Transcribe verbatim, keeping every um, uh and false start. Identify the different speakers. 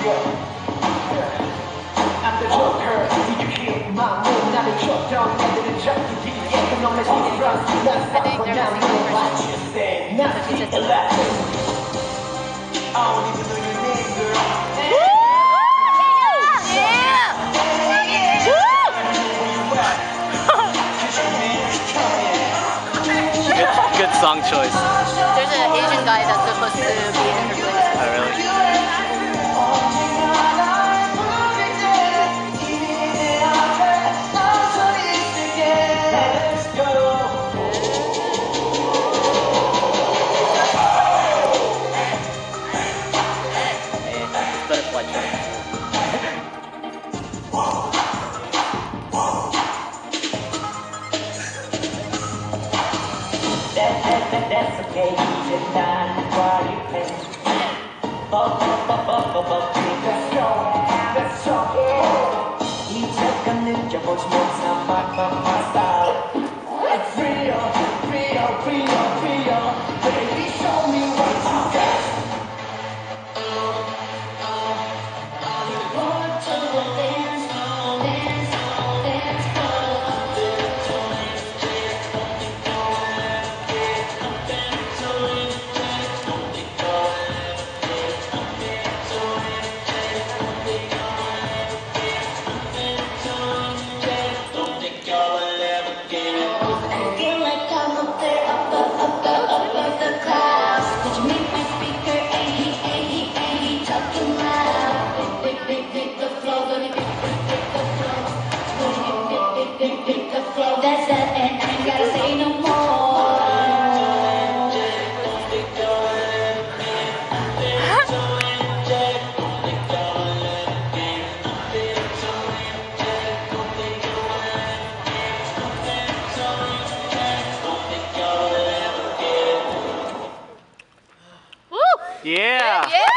Speaker 1: I'm the Joker. Did you hear my move? Now they drop down, now they drop to the economic trust. That's not for now. What you say? Not to the left. I don't even know your name, girl.
Speaker 2: Good song choice.
Speaker 3: There's an Asian guy that's supposed to be in her place.
Speaker 2: Oh, really? Butterfly choice.
Speaker 1: That's okay, you just done while you play. Up, up, up, up, up, up, let's go, let's go. 이제껏 느껴보지 못한 my, my, my style. It's real, real, real, real. Baby, show me what you got.
Speaker 4: That's that, and I ain't gotta say no more.
Speaker 2: Yeah!
Speaker 3: Yeah!